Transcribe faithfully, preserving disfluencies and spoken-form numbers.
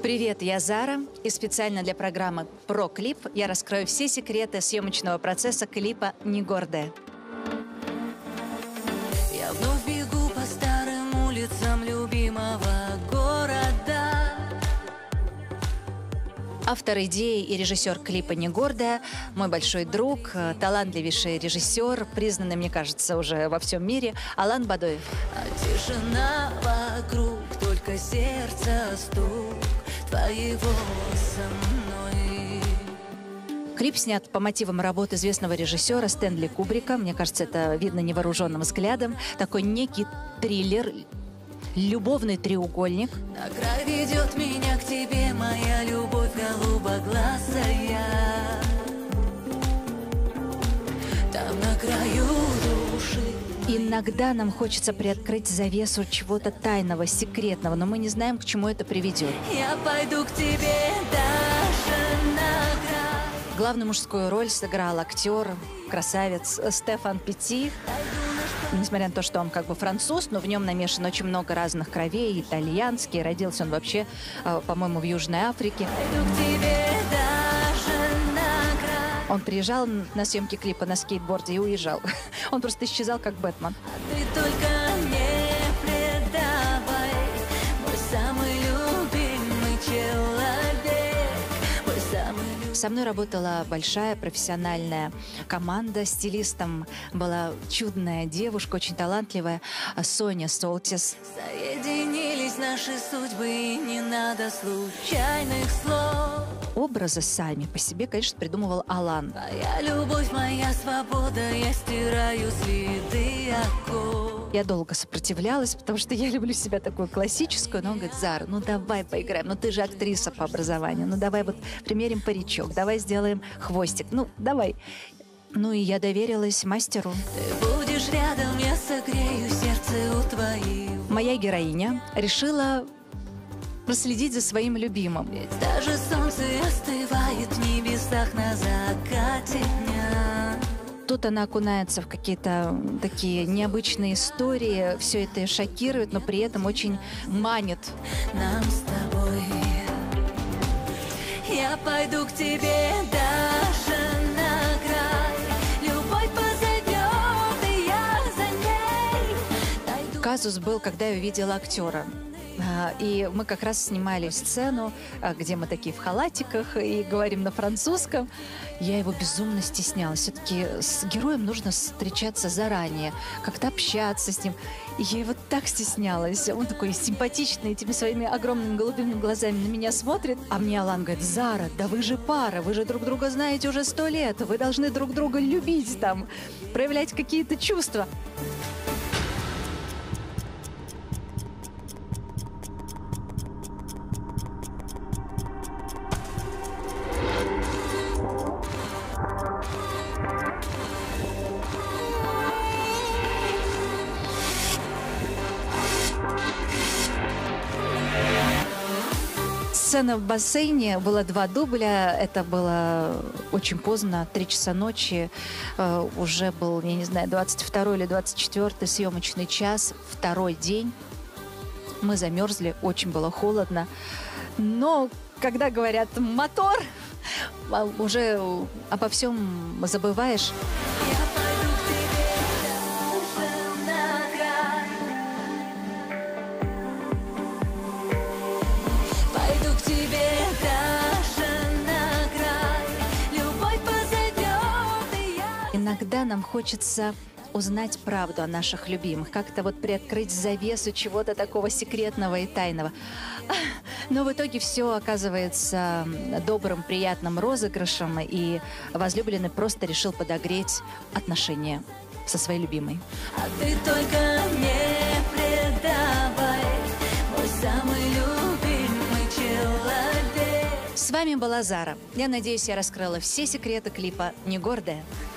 Привет, я Зара, и специально для программы «Про клип» я раскрою все секреты съемочного процесса клипа «Не гордая». Я вновь бегу по старым улицам любимого города. Автор идеи и режиссер клипа «Не гордая», мой большой друг, талантливейший режиссер, признанный, мне кажется, уже во всем мире, Алан Бадоев. А тишина вокруг, только сердце стук твоего со мной. Клип снят по мотивам работы известного режиссера Стэнли Кубрика. Мне кажется, это видно невооруженным взглядом. Такой некий триллер, любовный треугольник. На край ведет меня к тебе моя любовь голубоглазая. Там на краю души. Иногда нам хочется приоткрыть завесу чего-то тайного, секретного, но мы не знаем, к чему это приведет. Я пойду к тебе даже на край. Главную мужскую роль сыграл актер, красавец Стефан Петти. Несмотря на то, что он как бы француз, но в нем намешано очень много разных кровей, итальянский. Родился он вообще, по-моему, в Южной Африке. Пойду к тебе даже на край. Он приезжал на съемки клипа на скейтборде и уезжал. Он просто исчезал, как Бэтмен. А ты только не предавай, мой самый любимый человек, мой самый любимый. Со мной работала большая профессиональная команда. Стилистом была чудная девушка, очень талантливая, Соня Солтис. Соединились наши судьбы, и не надо случайных слов. Образы сами по себе, конечно, придумывал Алан. Моя любовь, моя свобода, я стираю следы оков. Я долго сопротивлялась, потому что я люблю себя такую классическую. Но он говорит: Зара, ну давай поиграем, ну ты же актриса по образованию, ну давай вот примерим паричок, давай сделаем хвостик, ну давай. Ну и я доверилась мастеру. Ты будешь рядом, я согрею сердце у твоих. Моя героиня решила проследить за своим любимым. Ведь даже солнце остывает в небесах на закате дня. Тут она окунается в какие-то такие необычные истории, все это шокирует, но при этом очень манит. Нам с тобой. Я пойду к тебе даже на край. Любовь позовет, и я за ней. Дойду. Казус был, когда я увидела актера. А, И мы как раз снимали сцену, а, где мы такие в халатиках и говорим на французском. Я его безумно стеснялась. Все-таки с героем нужно встречаться заранее, как-то общаться с ним. И я его так стеснялась. Он такой симпатичный, этими своими огромными голубыми глазами на меня смотрит. А мне Алан говорит: Зара, да вы же пара, вы же друг друга знаете уже сто лет. Вы должны друг друга любить, там, проявлять какие-то чувства. Сцена в бассейне, было два дубля, это было очень поздно, три часа ночи, э, уже был, я не знаю, двадцать второй или двадцать четвёртый съемочный час, второй день. Мы замерзли, очень было холодно, но когда говорят «мотор», уже обо всем забываешь. Я пойду к тебе даже на край. Пойду к тебе даже на край. Любовь позовет, и я. Иногда нам хочется узнать правду о наших любимых, как-то вот приоткрыть завесу чего-то такого секретного и тайного. Но в итоге все оказывается добрым, приятным розыгрышем, и возлюбленный просто решил подогреть отношения со своей любимой. А ты только не предавай, мой самый любимый человек. С вами была Зара. Я надеюсь, я раскрыла все секреты клипа «Не гордая».